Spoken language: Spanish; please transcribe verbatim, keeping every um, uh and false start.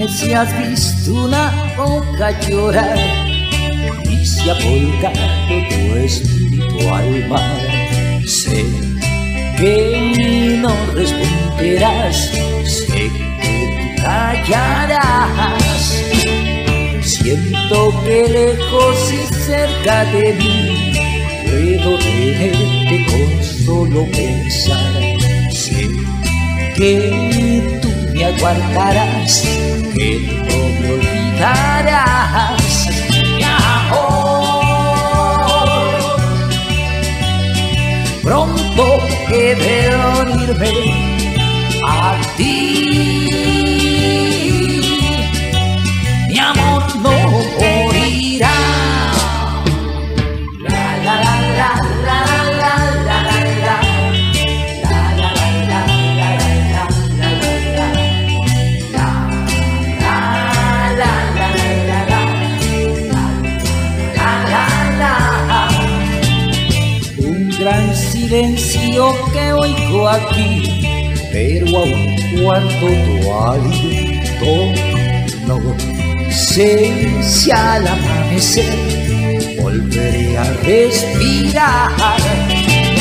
Si has visto una boca llorar y se ha volcado tu espíritu al mar, sé que no responderás, sé que tú callarás. Siento que lejos y cerca de mí puedo tenerte con solo pensar. Sé que tú me aguardarás, que no me olvidarás, mi amor. Pronto he de unirme a ti, mi amor no morirá. La la la la la la la la la. Gran silencio que oigo aquí, pero aún guardo tu aliento. No sé si al amanecer volveré a respirar.